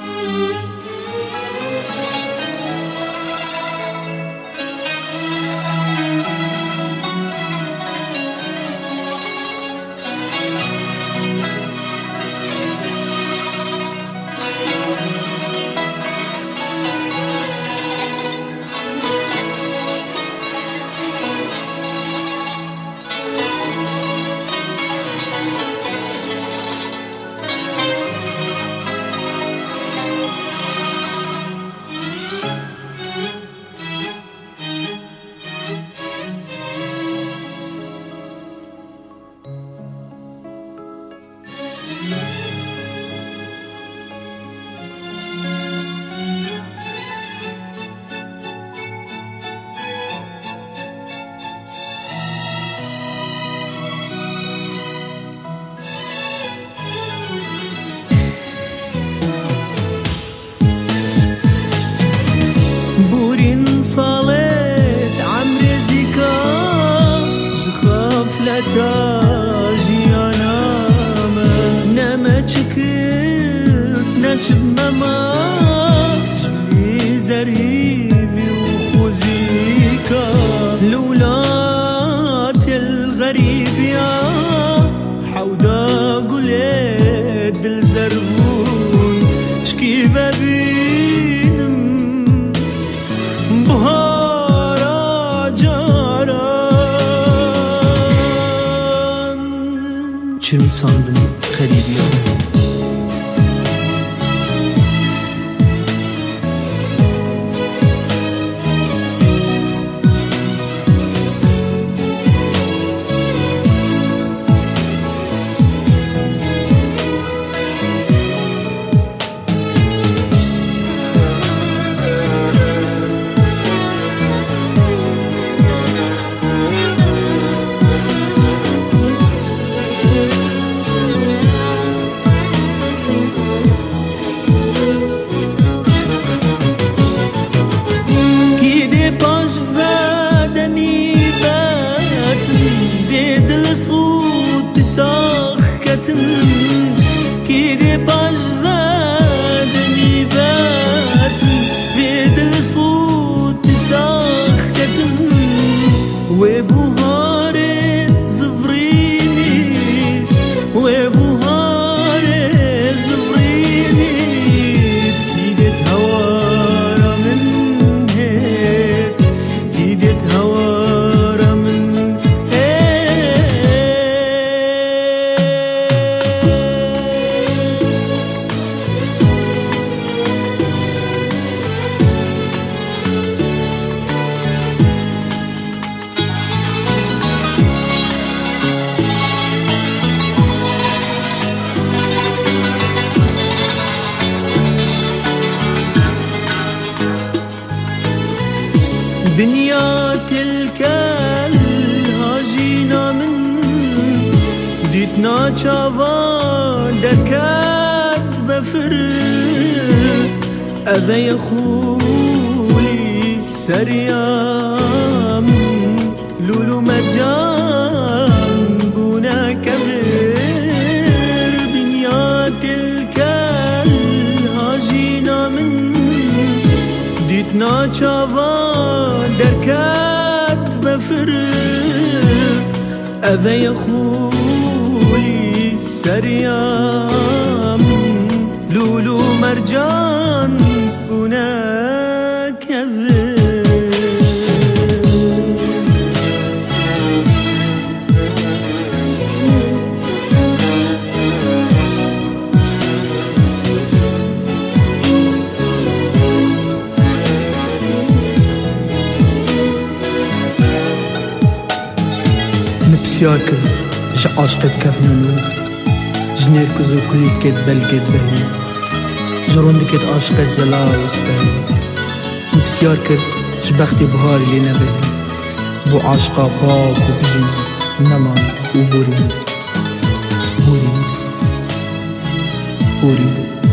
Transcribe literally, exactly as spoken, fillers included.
بورين صالت عمري زيكا جخاف لتاجي أنام نما تشكرت نشب مماش زريبي وخوزيكا لولات الغريب يا حودا قلت بالزربون شكي بابينم بهارا جاران چم sandım غريب يا صوت ساخكتن كيدي باش فادني باتن بيد صوت ساخكتن وبهاري زفريني وبهاري زفريني كيدت هوارا من هيك كيدت هوارا من دنيا تلك الهاجينا من ديتنا شافان دركات بفر أبي خولي سريام لولو مرجان بونا كبر دنيا تلك الهاجينا من ديتنا شافان دركات بفر أذى يخولي سريام لولو مرجان هناك بسیار کرد ج عاشقت کفنونو جنیر کزو کلیت کت بلکت بهی جروند کت عاشقت زلا و استهی بسیار کرد ج بختی بهاری لی نبهی بو عاشقا پاک و بجین نمان و بورین بورین بورین